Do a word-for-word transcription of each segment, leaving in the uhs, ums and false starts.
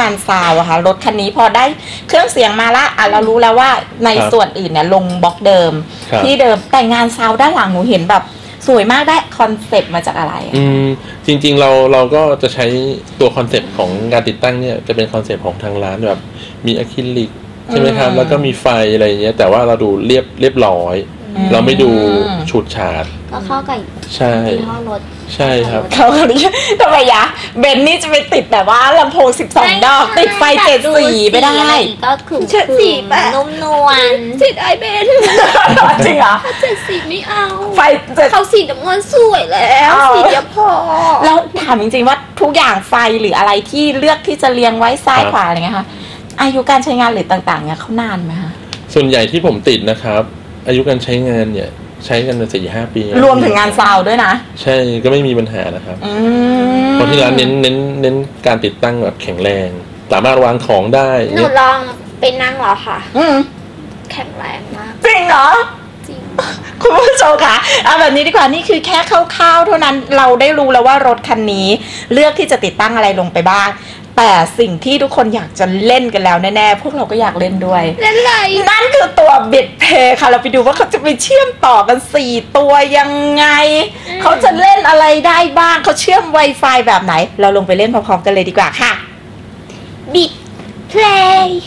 งานซาวอะค่ะรถคันนี้พอได้เครื่องเสียงมาละอ่ะเรารู้แล้วว่าในส่วนอื่นเนี่ยลงบล็อกเดิมที่เดิมแต่งานซาวด้านหลังหนูเห็นแบบสวยมากได้คอนเซปต์มาจากอะไรอืมจริงๆเราเราก็จะใช้ตัวคอนเซปต์ของการติดตั้งเนี่ยจะเป็นคอนเซปต์ของทางร้านแบบมีอะคริลิกใช่ไหมครับแล้วก็มีไฟอะไรอย่างเงี้ยแต่ว่าเราดูเรียบเรียบร้อยเราไม่ดูฉูดฉาดก็เข้ากับใช่ห้องรถใช่ครับเขาคนนี้ทำไมยะเบนนี่จะไปติดแบบว่าลำโพงสิบสองดอกติดไฟเจ็ดสีไม่ได้ก็คือเจ็ดสีแปะนุ่มนวลติดไอเบนจริงเหรอเจ็ดสีไม่เอาไฟเขาสีน้ำเงินสวยแล้วสีเดียวพอแล้วถามจริงๆว่าทุกอย่างไฟหรืออะไรที่เลือกที่จะเรียงไว้ซ้ายขวาอะไรเงี้ยค่ะอายุการใช้งานหรือต่างๆเนี่ยเขานานไหมคะส่วนใหญ่ที่ผมติดนะครับอายุการใช้งานเนี่ยใช้กันมาสี่ห้าปีรวมถึงงานซาวด้วยนะใช่ก็ไม่มีปัญหานะครับเพราะที่ร้านเน้นเน้นเน้นการติดตั้งแบบแข็งแรงสามารถวางของได้หนูลองไปนั่งแล้วค่ะแข็งแรงมากจริงเหรอจริงคุณผู้ชมค่ะเอาแบบนี้ดีกว่านี่คือแค่คร่าวๆเท่านั้นเราได้รู้แล้วว่ารถคันนี้เลือกที่จะติดตั้งอะไรลงไปบ้างแต่สิ่งที่ทุกคนอยากจะเล่นกันแล้วแน่ๆพวกเราก็อยากเล่นด้วยเล่นอะไรนั่นคือตัวบิดเพย์ค่ะเราไปดูว่าเขาจะไปเชื่อมต่อกันสี่ตัวยังไงเขาจะเล่นอะไรได้บ้างเขาเชื่อม Wi-Fi แบบไหนเราลงไปเล่นพร้อมๆกันเลยดีกว่าค่ะบิดเพลย์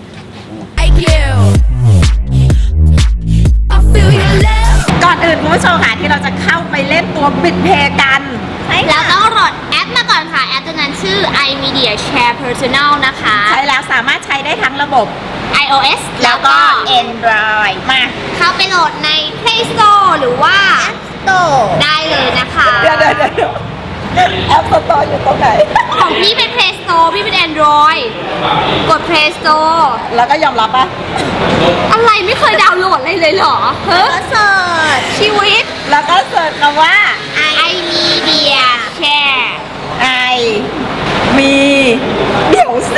ก่อนอื่นคุณผู้ชมค่ะที่เราจะเข้าไปเล่นตัวบิดเพย์กันเราต้องโหลดแอปมาก่อนค่ะแอปตัวนั้นชื่อ iMedia Share Personal นะคะใช่แล้วสามารถใช้ได้ทั้งระบบ iOS แล้วก็ Android มาเข้าไปโหลดใน Play Store หรือว่า App Store ได้เลยนะคะเดี๋ยวเดี๋ยวแอป Store อยู่ตรงไหนของพี่เป็น Play Store พี่เป็น Android กด Play Store แล้วก็ยอมรับปะอะไรไม่เคยดาวน์โหลดเลยเลยเหรอเฮ้ยเสิร์ชชีวิตแล้วก็เสิร์ชคำว่า iMedia Share I มีเดี๋ยวสิ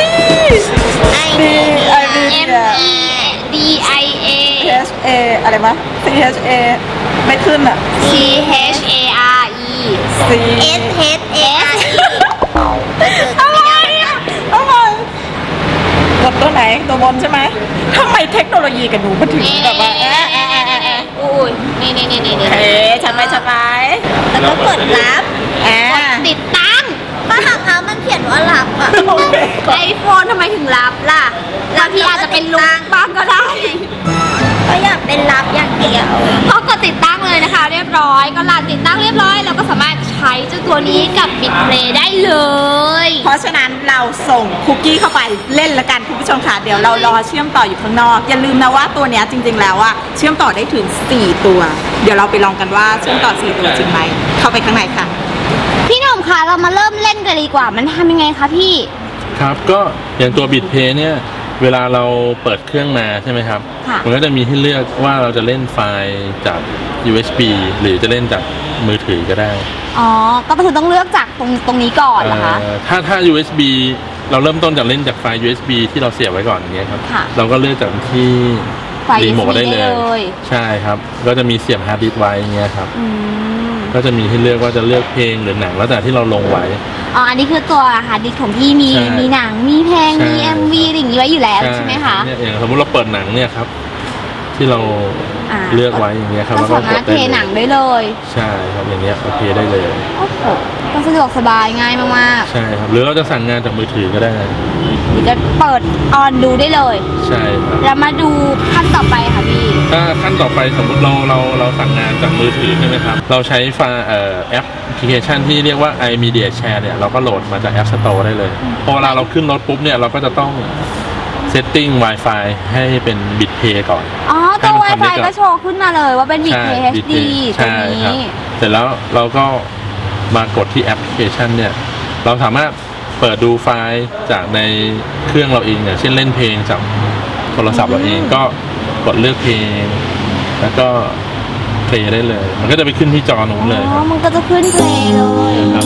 iMedia M E D I A H A อะไรมะ C H A ไม่ขึ้นอ่ะ C H A R E C S H A R E อะไรอ่ะอะไรกดตัวไหนตัวบนใช่ไหมทำไมเทคโนโลยีกันหนูมันถึงแบบว่าเอ๊ะเอ๊ะเอ๊ะเอ๊ะอุ้ยนี่นี่นี่นี่เฮ้ชัดไหมชัดไหมแล้วก็กดรับกดติดตั้งป้าหักเขามันเขียนว่ารับอ่ะไอโฟนทำไมถึงรับล่ะแล้วพี่อาจจะเป็นลุงบ้างก็ได้ก็อยากเป็นรับอย่างเดียวก็กดติดตั้งเลยนะคะเรียบร้อยก็รันติดตั้งเรียบร้อยเราก็สามารถใช้เจ้าตัวนี้กับบิดเพลย์ได้เลยเพราะฉะนั้นเราส่งคุกกี้เข้าไปเล่นละกันคุณผู้ชมค่ะเดี๋ยวเรารอเชื่อมต่ออยู่ข้างนอกอย่าลืมนะว่าตัวนี้จริงๆแล้วอะเชื่อมต่อได้ถึงสี่ตัวเดี๋ยวเราไปลองกันว่าเชื่อมต่อสี่ตัวจริงไหมเข้าไปข้างในค่ะพี่หนุ่มคะเรามาเริ่มเล่นกันดีกว่ามันทำยังไงคะพี่ครับก็อย่างตัวบิดเพลย์เนี่ยเวลาเราเปิดเครื่องมาใช่ไหมครับมันก็จะมีให้เลือกว่าเราจะเล่นไฟล์จาก ยู เอส บี หรือจะเล่นจากมือถือก็ได้อ๋อก็คือต้องเลือกจากตรงตรงนี้ก่อนเหรอคะถ้าถ้า ยู เอส บี เราเริ่มต้นจากเล่นจากไฟล์ ยู เอส บี ที่เราเสียบไว้ก่อนอย่างเงี้ยครับเราก็เลือกจากที่รีโมทได้เลยใช่ครับก็จะมีเสียบฮาร์ดดิสก์ไว้อย่างเงี้ยครับก็จะมีให้เลือกว่าจะเลือกเพลงหรือหนังแล้วแต่ที่เราลงไว้อ๋ออันนี้คือตัวฮาร์ดดิสก์ของพี่มีมีหนังมีเพลงมี เอ็ม วี อย่างนี้ไว้อยู่แล้วใช่ไหมคะเนี่ยอย่างสมมติเราเปิดหนังเนี่ยครับที่เราเลือกไว้อย่างเงี้ยครับก็สามารถเพลย์หนังได้เลยใช่ครับอย่างเงี้ยเพลย์ได้เลยโอ้โหก็สะดวกสบายง่ายมากๆใช่ครับหรือเราจะสั่งงานจากมือถือก็ได้หรือจะเปิดออนดูได้เลยใช่ครับแล้วมาดูขั้นต่อไปค่ะพี่ถ้าขั้นต่อไปสมมติเราเราเราสั่งงานจากมือถือใช่ไหมครับเราใช้ไฟล์แอปพลิเคชันที่เรียกว่า iMedia Share เนี่ยเราก็โหลดมาจาก App Store ได้เลยพอเวลาเราขึ้นรถปุ๊บเนี่ยเราก็จะต้องเซตติ้ง Wi-Fi ให้เป็นบิตเพย์ก่อนอ๋อตัว Wi-Fi ก็โชว์ขึ้นมาเลยว่าเป็นบิตเพย์ เอช ดี ตรงนี้เสร็จแล้วเราก็มากดที่แอปพลิเคชันเนี่ยเราสามารถเปิดดูไฟล์จากในเครื่องเราเองเนี่ยเช่นเล่นเพลงจากโทรศัพท์เราเองก็กดเลือกเพลงแล้วก็เพลย์ได้เลยมันก็จะไปขึ้นที่จอนู้นเลยอ๋อมันก็จะขึ้นเพลย์เลยครับ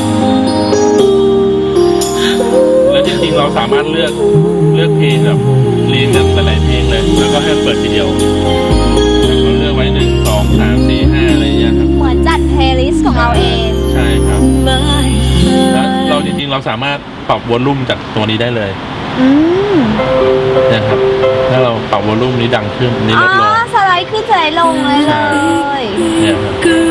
แล้วจริงๆเราสามารถเลือกเลือกเพลงแบบเรียงกันหลายๆเพลงเลยแล้วก็ให้เปิดทีเดียวเราเลือกไว้หนึ่งสองสามสี่ห้าอะไรอย่างเงี้ยครับเหมือนจัดเพลย์ลิสต์ของเราเองใช่ครับแล้วเราจริงๆเราสามารถปรับวอลลุ่มจากตัวนี้ได้เลยอืมเนี่ยครับถ้าเราปรับวอลลุ่มนี้ดังขึ้นนี้อ๋ลอดลงสไลด์ขึ้นสไลด์ลงเลยเลยเนี่ยครับ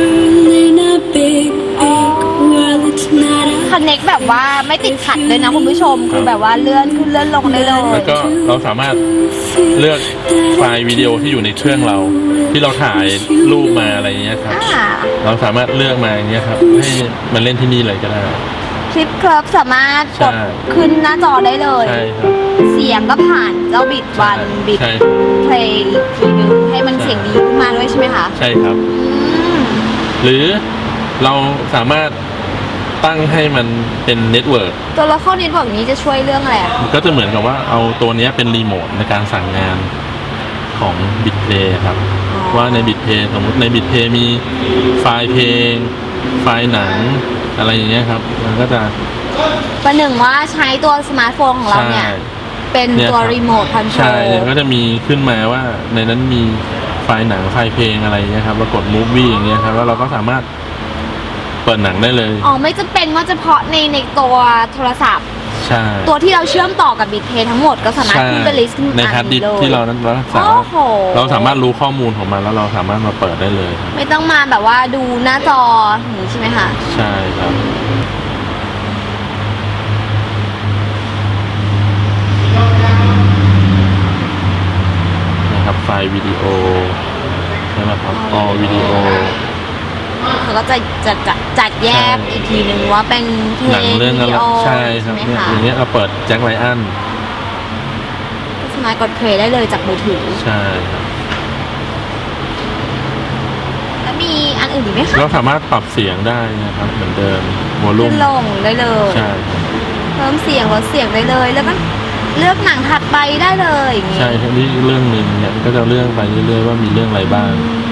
คอนเน็กแบบว่าไม่ติดขัดเลยนะคุณผู้ชมคือแบบว่าเลื่อนขึ้นเลื่อนลงได้เลยแล้วก็เราสามารถเลือกไฟล์วิดีโอที่อยู่ในเครื่องเรา ที่เราถ่ายรูปมาอะไรเงี้ยครับอ่าเราสามารถเลือกมาอย่างเงี้ยครับให้มันเล่นที่นี่เลยก็ได้คลิปเคิร์ฟสามารถกดใช่ขึ้นหน้าจอได้เลยใช่ครับเสียงก็ผ่านเจ้าบิดวันบิดใช่เพลย์อีกทีนึงให้มันใช่เสียงดีขึ้นมาด้วยใช่ไหมคะใช่ครับอืมหรือเราสามารถตั้งให้มันเป็นเน็ตเวิร์กตัวละครเน็ตบอกนี้จะช่วยเรื่องอะไรอะมันก็จะเหมือนกับว่าเอาตัวเนี้ยเป็นรีโมทในการสั่งงานของบิตเพลย์ครับ ว่าในบิตเพลย์สมมติในบิตเพลย์มีไฟล์เพลง ไฟล์หนังอะไรอย่างเงี้ยครับ มันก็จะประหนึ่งว่าใช้ตัวสมาร์ทโฟนของเราเนี่ย เป็นเนี่ยตัวครับรีโมทคอนโทรใช่ลก็จะมีขึ้นมาว่าในนั้นมีไฟล์หนังไฟล์เพลงอะไรอย่างเงี้ยครับเรากด movie อย่างเงี้ยครับแล้วเราก็สามารถเปิดหนังได้เลยอ๋อไม่จำเป็นว่าเฉพาะในในตัวโทรศัพท์ใช่ตัวที่เราเชื่อมต่อกับบิตเพย์ทั้งหมดก็สามารถใช่ขึ้นเป็นลิสต์ขึ้นในมาฮาร์ดดิสเลยก์ที่เรานั้นเราสามารโอ้ถโหเราสามารถรู้ข้อมูลของมันแล้วเราสามารถมาเปิดได้เลยครับไม่ต้องมาแบบว่าดูหน้าจออย่างนี้ใช่ไหมคะใช่ครับนะครับไฟล์วิดีโอใช่ไหมครับออวิดีโอเขาก็จะจะจะจัดแยกอีกทีนึงว่าเป็นเพลหนังงเรื่องวิอะไรดีโอใช่ครับไหมเนี่ยคะอย่างเงี้ยเราเปิดแจ็คไลอันก็สามารถกดเพลย์ได้เลยจากมือถือใช่ครับแล้วมีอันอื่นอีกไหมคะเราสามารถปรับเสียงได้นะครับเหมือนเดิมวอลลุ่ขึ้มนลงได้เลยใช่ครับเพิ่มเสียงลดเสียงได้เลย แล้วก็เลือกหนังถัดไปได้เลยอย่างงี้ใช่ครับนี่เรื่องหนึ่งเนี่ยก็จะเรื่องไปเรื่อยๆว่ามีเรื่องอะไรบ้าง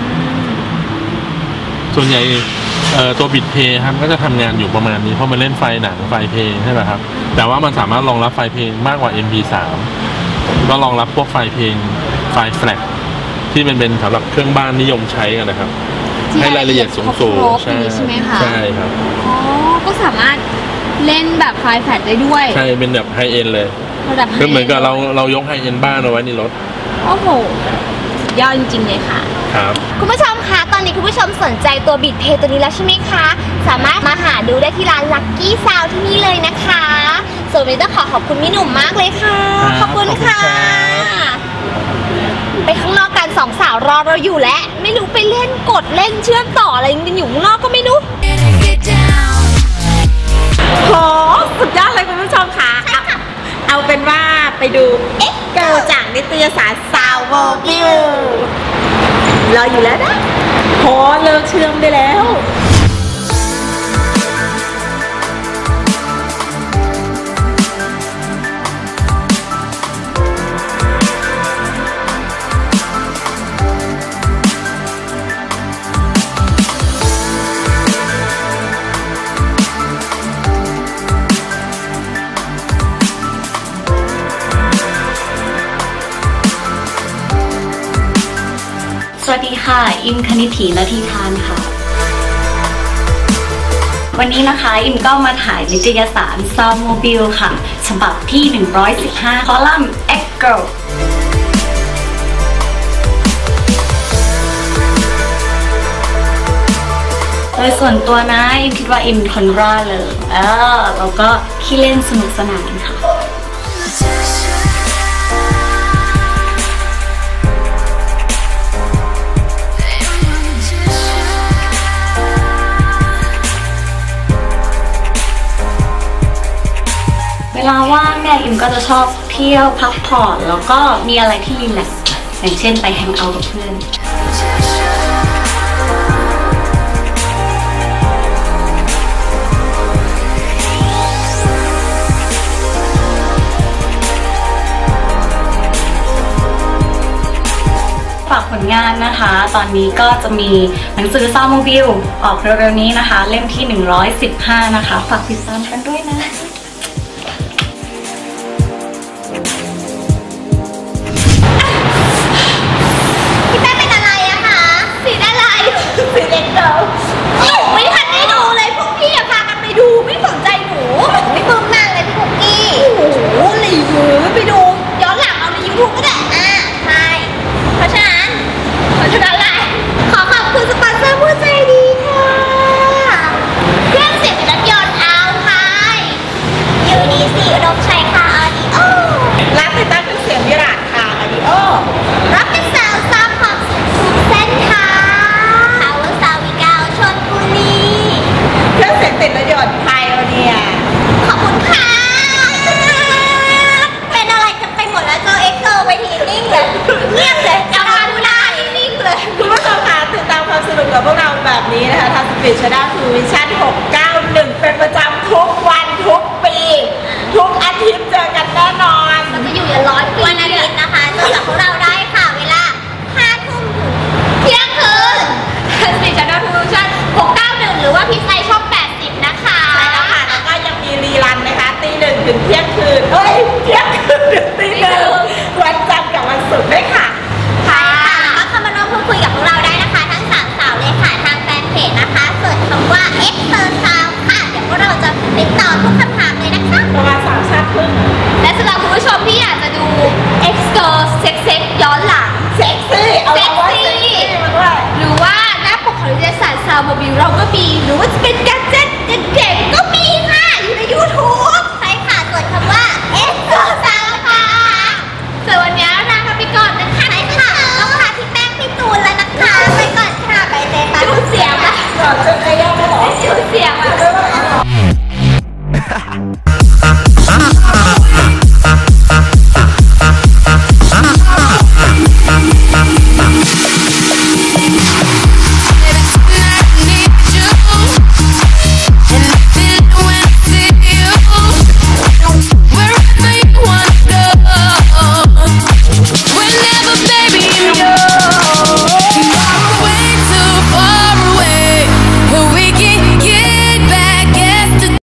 ส่วนใหญ่เอ่อตัวบิตเพย์ครับก็จะทำงานอยู่ประมาณนี้เพราะมันเล่นไฟล์หนังไฟล์เพลงใช่ไหมครับแต่ว่ามันสามารถรองรับไฟล์เพลงมากกว่า เอ็ม พี สาม ก็รองรับพวกไฟล์เพลงไฟล์แฟลชที่เป็นเป็นสำหรับเครื่องบ้านนิยมใช้กันนะครับที่ให้รายละเอียดสูงครสูบงๆอย่างนี้ใช่ไหมคะใช่ครับอ๋อก็สามารถเล่นแบบไฟล์แฟลชได้ด้วยใช่เป็นแบบไฮเอ็นเลยระดับคือเหมือนกับเราเรายกไฮเอ็นบ้านเอาไว้ในรถโอ้โหสุดยอดจริงๆเลยค่ะครับคุณผู้ชมคะตอนนี้คุณผู้ชมสนใจตัวบิตเพย์ตัวนี้แล้วใช่ไหมคะ สามารถมาหาดูได้ที่ร้าน Lucky Sound ที่นี่เลยนะคะส่วนวันนี้ต้องขอขอบคุณพี่หนุ่มมากเลยค่ะครับขอบคุณค่ะขอบคุณครับไปข้างนอกกันสองสาวรอเราอยู่แล้วไม่รู้ไปเล่นกดเล่นเชื่อมต่ออะไรกันอยู่ข้างนอกก็ไม่รู้โหสุดยอดเลยคุณผู้ชมค่ะเอาเอาเป็นว่าไปดูเอ็กเกิลจากนิตยสารซาวโวบิวรออยู่แล้วนะโหเลิกเชื่อมได้แล้วสวัสดีค่ะ อิมคณิตถีนาทีทานค่ะ วันนี้นะคะ อิมก็มาถ่ายนิตยสาร Soundmobile ค่ะ ฉบับที่ หนึ่งร้อยสิบห้า คอลัมน์ X Girl โดยส่วนตัวนะ อิมคิดว่าอิมเป็นคนร่าเริงเออแล้วก็ขี้เล่นสนุกสนานค่ะ เวลาว่างเนี่ยอิมก็จะชอบเที่ยวพักผ่อนแล้วก็มีอะไรที่รีแลกซ์อย่างเช่นไปแฮงเอาท์กับเพื่อนฝากผลงานนะคะ ตอนนี้ก็จะมีหนังสือ Soundmobile ออกเร็วๆนี้นะคะ เล่มที่ หนึ่งร้อยสิบห้า นะคะฝากติดตามกันด้วยนะพี่แป้เป็นอะไรอะคะสีอะไร สีเล็กเกิลไม่ทันได้ดูเลยพวกพี่อะพากันไปดูไม่สนใจหนูไม่ปลื้มมากเลยพี่คุกกี้โอ้โหลียืดเงียบเลยอาการหน้านิ่งๆเลยคุณผู้ชมคะติดตามความสนุกกับพวกเราแบบนี้นะคะทางสปีดชาด้าทูวิชั่นหกเก้าหนึ่งเป็นประจำทุกวันทุกปี ทุกอาทิตย์เจอกันแน่นอนมันจะอยู่อย่าร้อย